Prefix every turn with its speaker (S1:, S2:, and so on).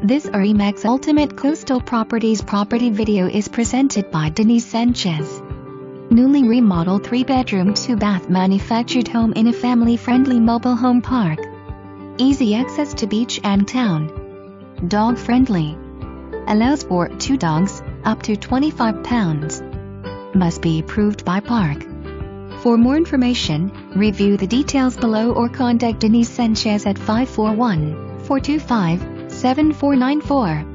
S1: This RE/MAX Ultimate Coastal Properties property video is presented by Denise Sanchez. Newly remodeled 3-bedroom 2-bath manufactured home in a family-friendly mobile home park. Easy access to beach and town. Dog-friendly. Allows for 2 dogs, up to 25 pounds. Must be approved by park. For more information, review the details below or contact Denise Sanchez at 541-425-7494.